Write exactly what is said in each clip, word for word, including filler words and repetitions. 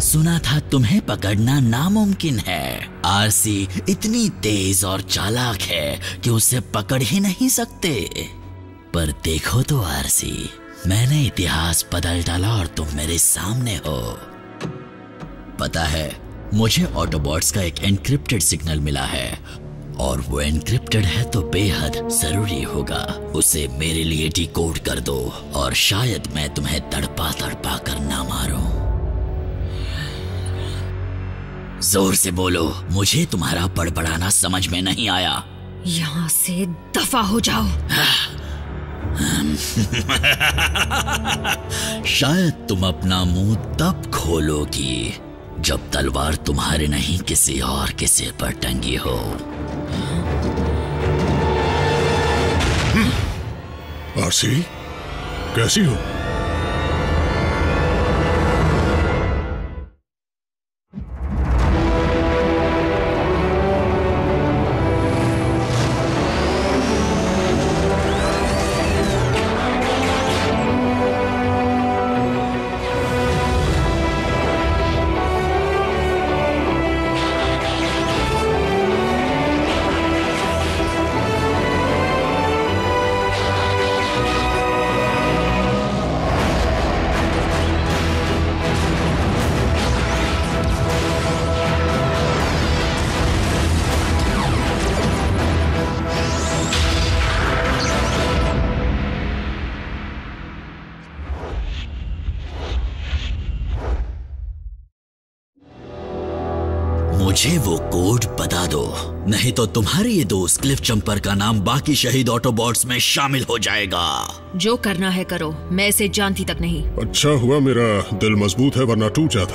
सुना था तुम्हें पकड़ना नामुमकिन है। आरसी इतनी तेज और चालाक है कि उसे पकड़ ही नहीं सकते। पर देखो तो आरसी, मैंने इतिहास बदल डाला और तुम मेरे सामने हो। पता है, मुझे ऑटोबॉट्स का एक एन्क्रिप्टेड सिग्नल मिला है, और वो एन्क्रिप्टेड है तो बेहद जरूरी होगा। उसे मेरे लिए डिकोड कर दो और शायद मैं तुम्हें तड़पा तड़पा कर ना मारूं। जोर से बोलो, मुझे तुम्हारा बड़बड़ाना समझ में नहीं आया। यहाँ से दफा हो जाओ। शायद तुम अपना मुंह तब खोलोगी जब तलवार तुम्हारे नहीं किसी और के सिर पर टंगी हो। आरसी, कैसी हो? मुझे वो कोड बता दो, नहीं तो तुम्हारे ये दोस्त क्लिफ जंपर का नाम बाकी शहीद ऑटोबॉट्स में शामिल हो जाएगा। जो करना है करो, मैं इसे जानती तक नहीं। अच्छा हुआ मेरा दिल मजबूत है, वरना टूट जाता।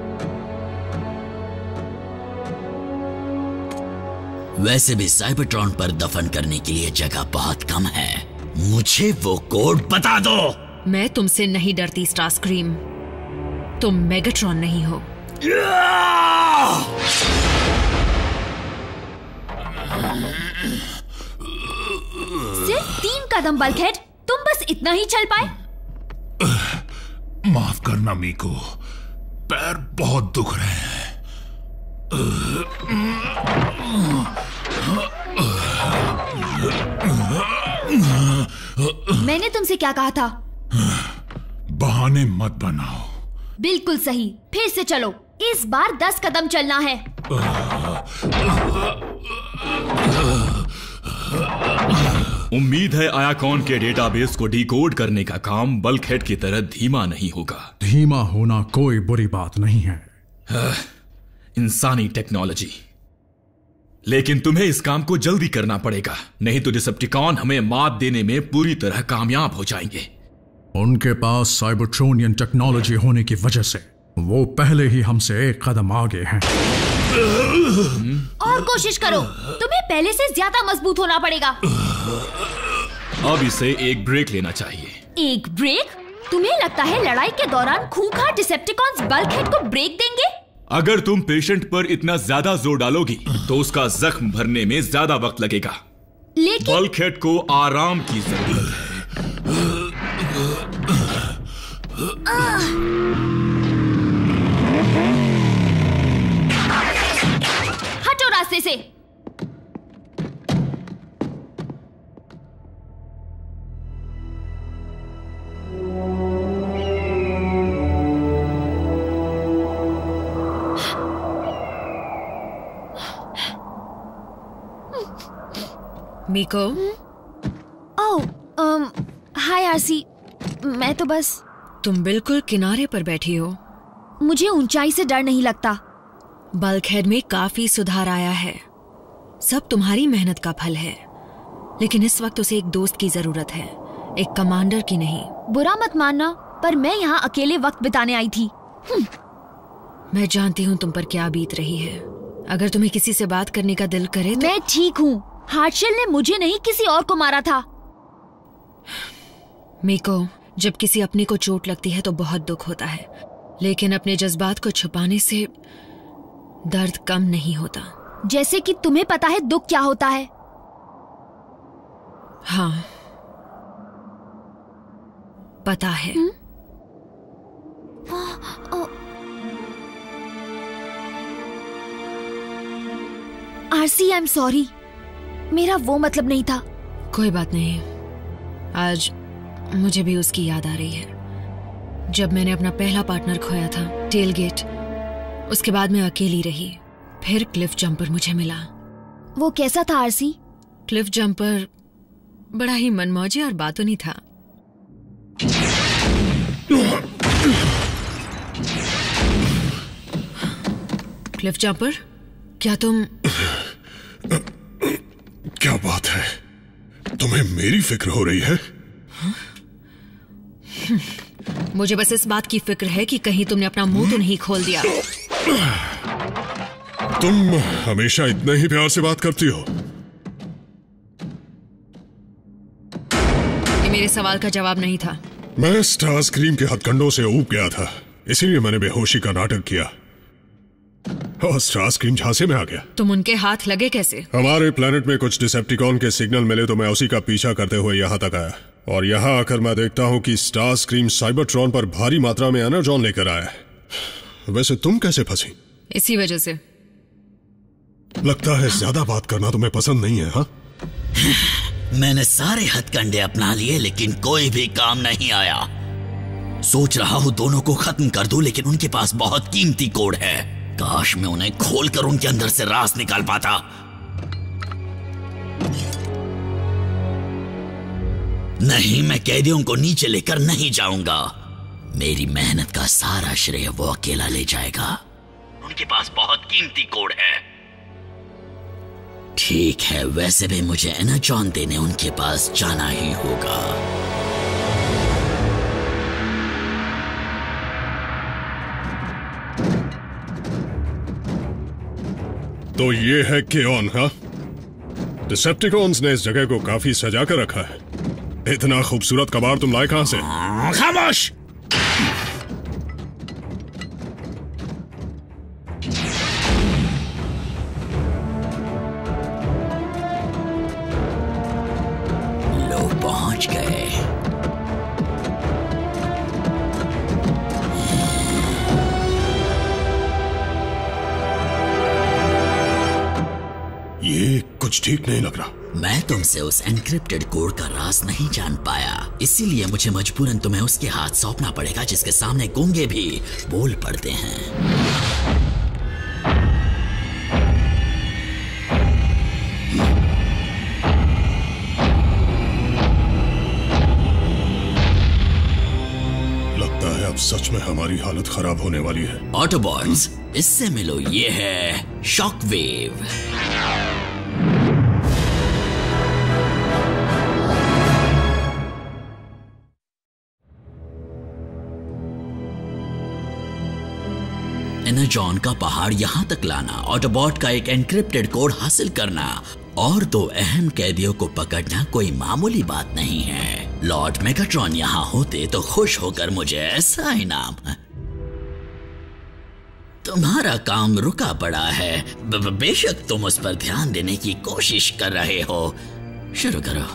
वैसे भी साइबरट्रॉन पर दफन करने के लिए जगह बहुत कम है। मुझे वो कोड बता दो। मैं तुमसे नहीं डरती स्टारस्क्रीम, तुम मेगाट्रॉन नहीं हो। सिर्फ तीन कदम बल्कहेड, तुम बस इतना ही चल पाए? माफ करना मीको, पैर बहुत दुख रहे हैं। मैंने तुमसे क्या कहा था? बहाने मत बनाओ। बिल्कुल सही, फिर से चलो। इस बार दस कदम चलना है। उम्मीद है आयाकॉन के डेटाबेस को डिकोड करने का काम बल्कहेड की तरह धीमा नहीं होगा। धीमा होना कोई बुरी बात नहीं है। इंसानी टेक्नोलॉजी, लेकिन तुम्हें इस काम को जल्दी करना पड़ेगा, नहीं तो डिसेप्टिकॉन हमें मात देने में पूरी तरह कामयाब हो जाएंगे। उनके पास साइबरट्रोनियन टेक्नोलॉजी होने की वजह से वो पहले ही हमसे एक कदम आगे हैं। और कोशिश करो, तुम्हें पहले से ज्यादा मजबूत होना पड़ेगा। अब इसे एक ब्रेक लेना चाहिए। एक ब्रेक? तुम्हें लगता है लड़ाई के दौरान खूंखार डिसेप्टिकॉन्स बल्कहेड को ब्रेक देंगे? अगर तुम पेशेंट पर इतना ज्यादा जोर डालोगी तो उसका जख्म भरने में ज्यादा वक्त लगेगा। लेकिन बल्कहेड को आराम की जरूरत है। हटो रास्ते से। मीको। ओह, um, हाय आरसी। मैं तो बस। तुम बिल्कुल किनारे पर बैठी हो। मुझे ऊंचाई से डर नहीं लगता। बल्कहेड में काफी सुधार आया है, सब तुम्हारी मेहनत का फल है। लेकिन इस वक्त उसे एक दोस्त की जरूरत है, एक कमांडर की नहीं। बुरा मत मानना, पर मैं यहाँ अकेले वक्त बिताने आई थी। मैं जानती हूँ तुम पर क्या बीत रही है। अगर तुम्हें किसी से बात करने का दिल करे तो... मैं ठीक हूँ। हार्टशेल ने मुझे नहीं किसी और को मारा था। मीको, जब किसी अपने को चोट लगती है तो बहुत दुख होता है, लेकिन अपने जज्बात को छुपाने से दर्द कम नहीं होता। जैसे कि तुम्हें पता है दुख क्या होता है। हाँ, पता है। आरसी, आई एम सॉरी, मेरा वो मतलब नहीं था। कोई बात नहीं, आज मुझे भी उसकी याद आ रही है। जब मैंने अपना पहला पार्टनर खोया था, टेलगेट, उसके बाद मैं अकेली रही। फिर क्लिफ जंपर मुझे मिला। वो कैसा था आरसी? क्लिफ जंपर बड़ा ही मनमौजी और बातूनी था। क्लिफ जंपर, क्या तुम... क्या बात है, तुम्हें मेरी फिक्र हो रही है? मुझे बस इस बात की फिक्र है कि कहीं तुमने अपना मुंह तो नहीं खोल दिया। तुम हमेशा इतना ही प्यार से बात करती हो। ये मेरे सवाल का जवाब नहीं था। मैं स्टारस्क्रीम के हथकंडों से ऊब गया था, इसीलिए मैंने बेहोशी का नाटक किया और स्टारस्क्रीम झांसे में आ गया। तुम उनके हाथ लगे कैसे? हमारे प्लेनेट में कुछ डिसेप्टिकॉन के सिग्नल मिले तो मैं उसी का पीछा करते हुए यहाँ तक आया, और यहाँ आकर मैं देखता हूँ कि स्टारस्क्रीम साइबरट्रॉन पर भारी मात्रा में एनर्जॉन लेकर आया है। वैसे तुम कैसे फंसी? इसी वजह से। लगता है ज्यादा बात करना तुम्हें पसंद नहीं है। हाँ, मैंने सारे हथकंडे अपना लिए लेकिन कोई भी काम नहीं आया। सोच रहा हूं दोनों को खत्म कर दूं, लेकिन उनके पास बहुत कीमती कोड है। काश मैं उन्हें खोलकर उनके अंदर से राज निकाल पाता। नहीं, मैं कैदियों को नीचे लेकर नहीं जाऊंगा। मेरी मेहनत का सारा श्रेय वो अकेला ले जाएगा। उनके पास बहुत कीमती कोड है। ठीक है, वैसे भी मुझे एनर्जॉन देने उनके पास जाना ही होगा। तो ये है केओन। हाँ, डिसेप्टिकॉन्स ने इस जगह को काफी सजा कर रखा है। इतना खूबसूरत कबाड़ तुम लाए कहां से? खामोश! लो, पहुंच गए। ये कुछ ठीक नहीं लग रहा। मैं तुमसे उस एन्क्रिप्टेड कोड का राज नहीं जान पाया, इसीलिए मुझे मजबूरन तुम्हें उसके हाथ सौंपना पड़ेगा, जिसके सामने गूंगे भी बोल पड़ते हैं। लगता है अब सच में हमारी हालत खराब होने वाली है। ऑटोबॉट्स, इससे मिलो, ये है शॉकवेव। एनर्जॉन का पहाड़ यहां तक लाना, ऑटोबॉट का एक एन्क्रिप्टेड कोड हासिल करना और दो अहम कैदियों को पकड़ना कोई मामूली बात नहीं है। लॉर्ड मेगाट्रॉन यहां होते तो खुश होकर मुझे ऐसा इनाम। तुम्हारा काम रुका पड़ा है। बेशक तुम उस पर ध्यान देने की कोशिश कर रहे हो। शुरू करो।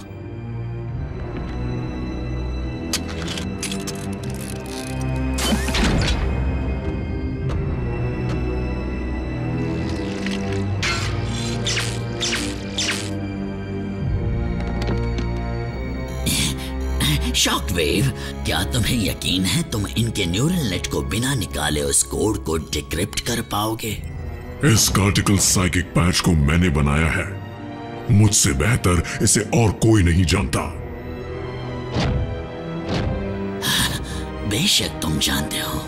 शॉकवेव, क्या तुम्हें यकीन है तुम इनके न्यूरल नेट को बिना निकाले उस कोड को डिक्रिप्ट कर पाओगे? इस कार्टिकल साइकिक पैच को मैंने बनाया है। मुझसे बेहतर इसे और कोई नहीं जानता। बेशक तुम जानते हो।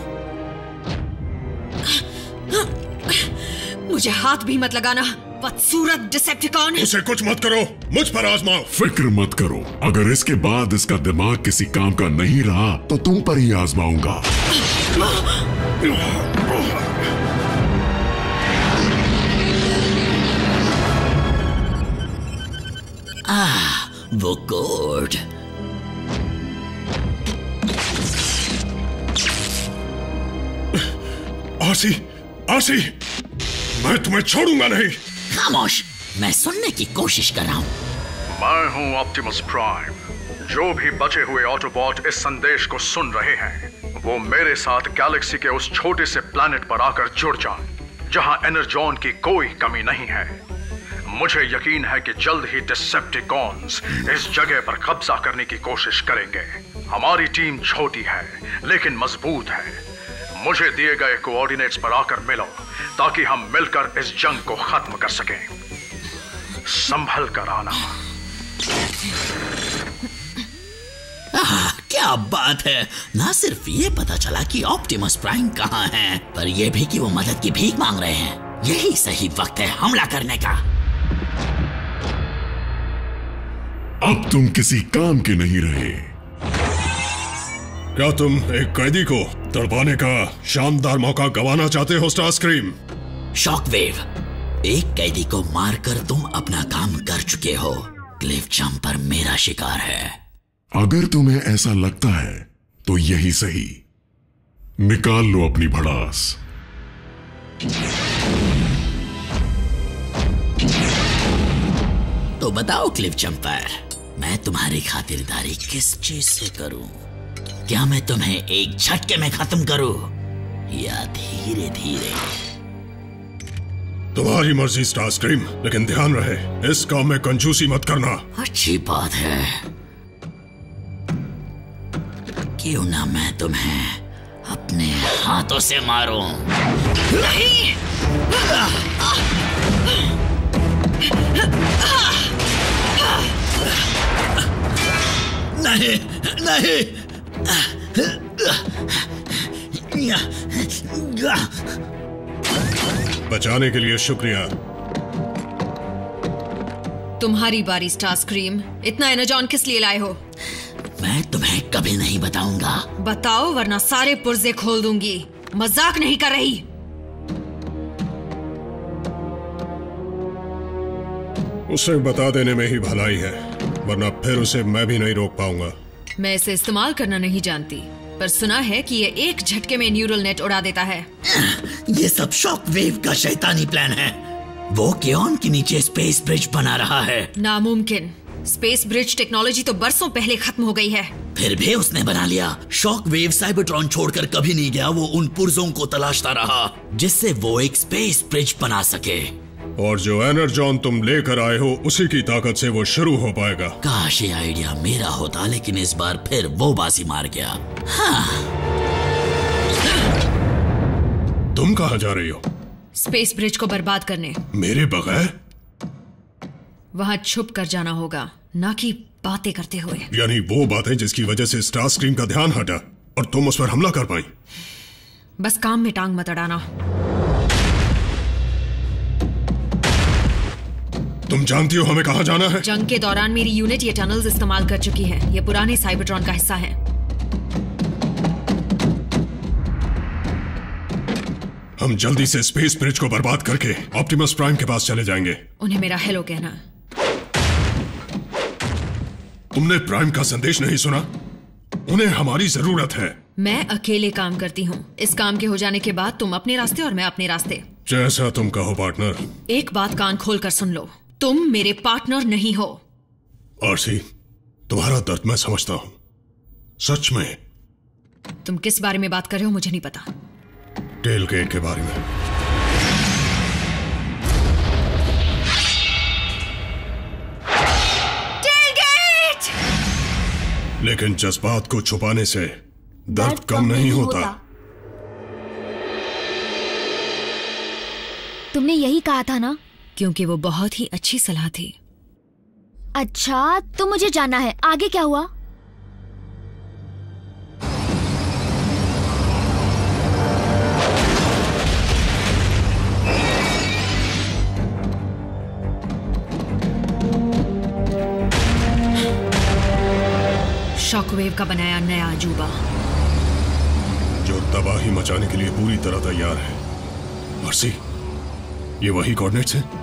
मुझे हाथ भी मत लगाना, बदसूरत डिसेप्टिकॉन। उसे कुछ मत करो, मुझ पर आजमाओ। फिक्र मत करो, अगर इसके बाद इसका दिमाग किसी काम का नहीं रहा तो तुम पर ही आजमाऊंगा। आह, वो कोड। आरसी, आरसी, मैं तुम्हें छोड़ूंगा नहीं। खामोश, मैं सुनने की कोशिश कर रहा हूं। मैं हूं ऑप्टिमस प्राइम। जो भी बचे हुए ऑटोबॉट इस संदेश को सुन रहे हैं, वो मेरे साथ गैलेक्सी के उस छोटे से प्लैनेट पर आकर जुड़ जाएं, जहां एनर्जॉन की कोई कमी नहीं है। मुझे यकीन है कि जल्द ही डिसेप्टिकॉन्स इस जगह पर कब्जा करने की कोशिश करेंगे। हमारी टीम छोटी है लेकिन मजबूत है। मुझे दिए गए कोऑर्डिनेट्स पर आकर मिलो ताकि हम मिलकर इस जंग को खत्म कर सकें। संभल कर आना। आह, क्या बात है। ना सिर्फ ये पता चला कि ऑप्टिमस प्राइम कहाँ है, पर यह भी कि वो मदद की भीख मांग रहे हैं। यही सही वक्त है हमला करने का। अब तुम किसी काम के नहीं रहे। क्या तुम एक कैदी को तड़पाने का शानदार मौका गंवाना चाहते हो स्टारस्क्रीम? शॉकवेव, एक कैदी को मारकर तुम अपना काम कर चुके हो। क्लिफ जंपर मेरा शिकार है। अगर तुम्हें ऐसा लगता है तो यही सही। निकाल लो अपनी भड़ास। तो बताओ क्लिफ जंपर, मैं तुम्हारी खातिरदारी किस चीज से करूं? क्या मैं तुम्हें एक झटके में खत्म करूं या धीरे धीरे? तुम्हारी मर्जी स्टारस्क्रीम, लेकिन ध्यान रहे इस काम में कंजूसी मत करना। अच्छी बात है। क्यों ना मैं तुम्हें अपने हाथों से मारूं? नहीं! नहीं, नहीं! बचाने के लिए शुक्रिया। तुम्हारी बारी स्टारस्क्रीम। इतना एनर्जॉन किस लिए लाए हो? मैं तुम्हें कभी नहीं बताऊंगा। बताओ वरना सारे पुर्जे खोल दूंगी। मजाक नहीं कर रही। उसे बता देने में ही भलाई है, वरना फिर उसे मैं भी नहीं रोक पाऊंगा। मैं इसे इस्तेमाल करना नहीं जानती, पर सुना है कि ये एक झटके में न्यूरल नेट उड़ा देता है। ये सब शॉकवेव का शैतानी प्लान है। वो क्योन के नीचे स्पेस ब्रिज बना रहा है। नामुमकिन। स्पेस ब्रिज टेक्नोलॉजी तो बरसों पहले खत्म हो गई है। फिर भी उसने बना लिया। शॉकवेव साइबरट्रॉन छोड़कर कभी नहीं गया। वो उन पुर्जों को तलाशता रहा जिससे वो एक स्पेस ब्रिज बना सके। और जो एनर्जॉन तुम लेकर आए हो उसी की ताकत से वो शुरू हो पाएगा। काश ये आइडिया मेरा होता, लेकिन इस बार फिर वो बाजी मार गया। हाँ। तुम कहाँ जा रही हो? स्पेस ब्रिज को बर्बाद करने। मेरे बगैर? वहां छुप कर जाना होगा, ना कि बातें करते हुए। यानी वो बातें जिसकी वजह से स्टारस्क्रीम का ध्यान हटा और तुम उस पर हमला कर पाई। बस काम में टांग मत अड़ाना। तुम जानती हो हमें कहाँ जाना है? जंग के दौरान मेरी यूनिट ये टनल्स इस्तेमाल कर चुकी है। ये पुराने साइबरट्रॉन का हिस्सा है। हम जल्दी से स्पेस ब्रिज को बर्बाद करके ऑप्टिमस प्राइम के पास चले जाएंगे। उन्हें मेरा हेलो कहना। तुमने प्राइम का संदेश नहीं सुना? उन्हें हमारी जरूरत है। मैं अकेले काम करती हूँ। इस काम के हो जाने के बाद तुम अपने रास्ते और मैं अपने रास्ते। जैसा तुम कहो पार्टनर। एक बात कान खोल कर सुन लो, तुम मेरे पार्टनर नहीं हो। आरसी, तुम्हारा दर्द मैं समझता हूँ। सच में। तुम किस बारे में बात कर रहे हो मुझे नहीं पता। टेलगेट के बारे में। टेलगेट! लेकिन जज्बात को छुपाने से दर्द कम नहीं होता। तुमने यही कहा था ना? क्योंकि वो बहुत ही अच्छी सलाह थी। अच्छा, तो मुझे जाना है। आगे क्या हुआ? शॉकवेव का बनाया नया अजूबा, जो तबाही मचाने के लिए पूरी तरह तैयार है। मर्सी, ये वही कोऑर्डिनेट्स हैं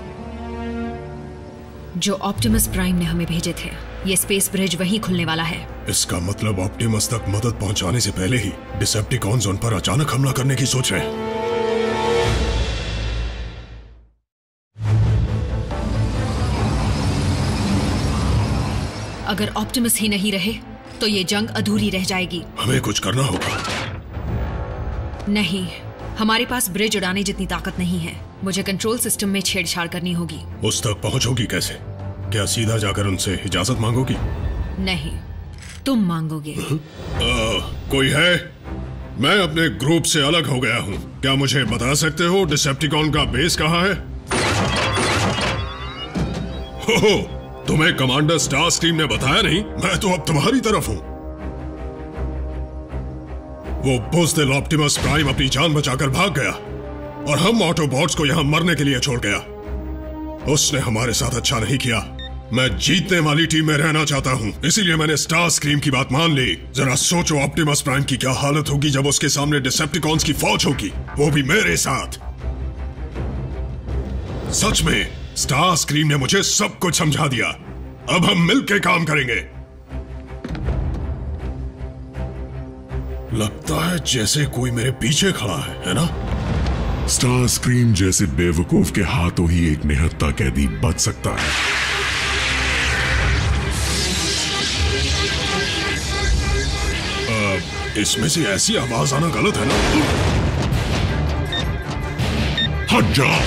जो ऑप्टिमस प्राइम ने हमें भेजे थे। ये स्पेस ब्रिज वहीं खुलने वाला है। इसका मतलब ऑप्टिमस तक मदद पहुंचाने से पहले ही डिसेप्टिकॉन्स उन पर अचानक हमला करने की सोच रहे हैं। अगर ऑप्टिमस ही नहीं रहे तो ये जंग अधूरी रह जाएगी। हमें कुछ करना होगा। नहीं, हमारे पास ब्रिज उड़ाने जितनी ताकत नहीं है। मुझे कंट्रोल सिस्टम में छेड़छाड़ करनी होगी। उस तक पहुंचोगी कैसे? क्या सीधा जाकर उनसे इजाजत मांगोगी? नहीं, तुम मांगोगे। आ, कोई है? मैं अपने ग्रुप से अलग हो गया हूँ। क्या मुझे बता सकते हो डिसेप्टिकॉन का बेस कहाँ है? हो, हो, तुम्हें कमांडर स्टारस्क्रीम ने बताया नहीं? मैं तो अब तुम्हारी तरफ हूँ। वो बुज़दिल ऑप्टिमस प्राइम अपनी जान बचाकर भाग गया और हम ऑटोबॉट्स को यहां मरने के लिए छोड़ गया। उसने हमारे साथ अच्छा नहीं किया। मैं जीतने वाली टीम में रहना चाहता हूं, इसीलिए मैंने स्टारस्क्रीम की बात मान ली। जरा सोचो ऑप्टिमस प्राइम की क्या हालत होगी जब उसके सामने डिसेप्टिकॉन्स की फौज होगी, वो भी मेरे साथ। सच में स्टारस्क्रीम ने मुझे सब कुछ समझा दिया। अब हम मिलकर काम करेंगे। लगता है जैसे कोई मेरे पीछे खड़ा है, है ना? स्टारस्क्रीम जैसे बेवकूफ के हाथों ही एक निहत्था कैदी बच सकता है। आ, इसमें से ऐसी आवाज आना गलत है ना? हट जाओ।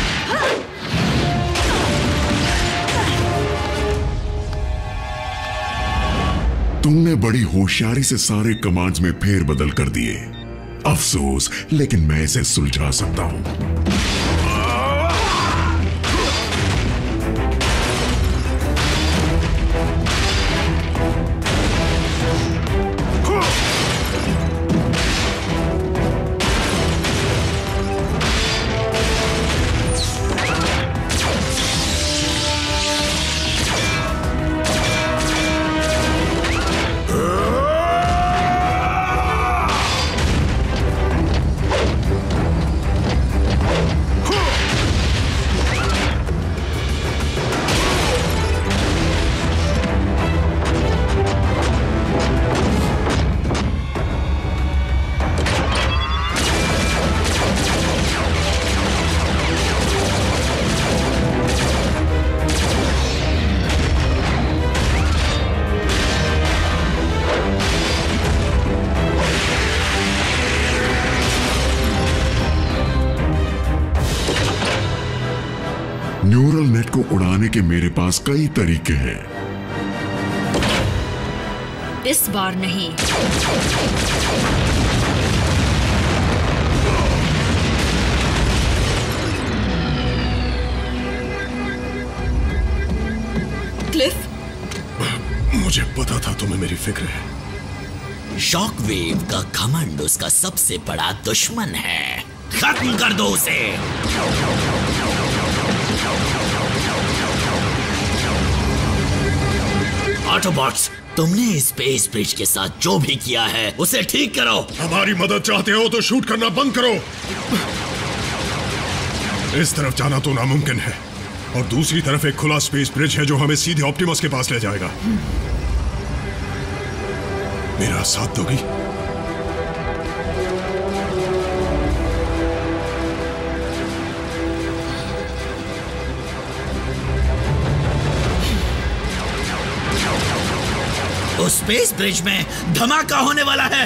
तुमने बड़ी होशियारी से सारे कमांड्स में फेरबदल कर दिए। अफसोस, लेकिन मैं इसे सुलझा सकता हूं। न्यूरल नेट को उड़ाने के मेरे पास कई तरीके हैं। इस बार नहीं। क्लिफ, मुझे पता था तुम्हें मेरी फिक्र है। शॉकवेव का घमंड उसका सबसे बड़ा दुश्मन है। खत्म कर दो उसे। ऑटोबॉट्स, तुमने स्पेस ब्रिज के साथ जो भी किया है उसे ठीक करो। हमारी मदद चाहते हो तो शूट करना बंद करो। इस तरफ जाना तो नामुमकिन है और दूसरी तरफ एक खुला स्पेस ब्रिज है जो हमें सीधे ऑप्टिमस के पास ले जाएगा। मेरा साथ दोगी? उस स्पेस ब्रिज में धमाका होने वाला है।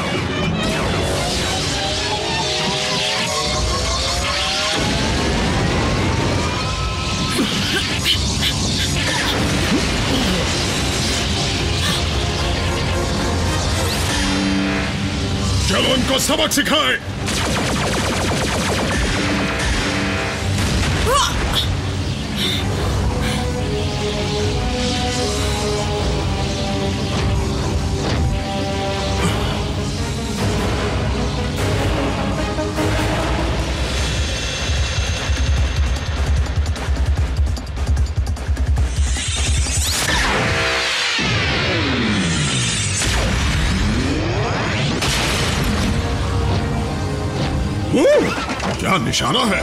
चलो उनको सबक सिखाएं। क्या निशाना है?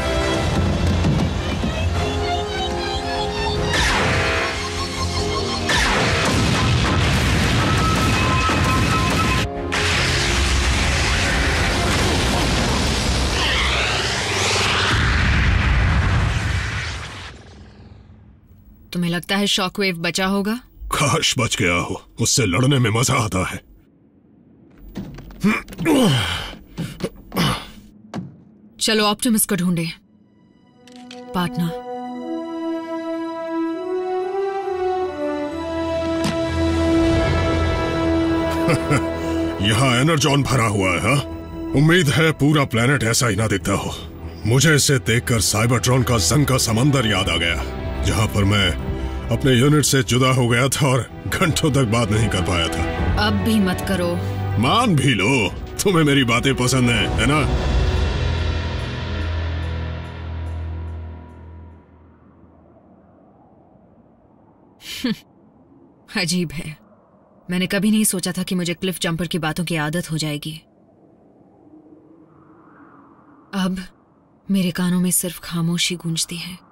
तुम्हें लगता है शॉकवेव बचा होगा? काश बच गया हो, उससे लड़ने में मजा आता है। चलो ऑप्टिमस को ढूंढे। पार्टनर। यहाँ एनर्जॉन भरा हुआ है, हा? उम्मीद है पूरा प्लेनेट ऐसा ही ना दिखता हो। मुझे इसे देखकर साइबरट्रॉन का जंग का समंदर याद आ गया, जहाँ पर मैं अपने यूनिट से जुदा हो गया था और घंटों तक बात नहीं कर पाया था। अब भी मत करो। मान भी लो, तुम्हें मेरी बातें पसंद है, है ना? अजीब है, मैंने कभी नहीं सोचा था कि मुझे क्लिफ जंपर की बातों की आदत हो जाएगी। अब मेरे कानों में सिर्फ खामोशी गूंजती है।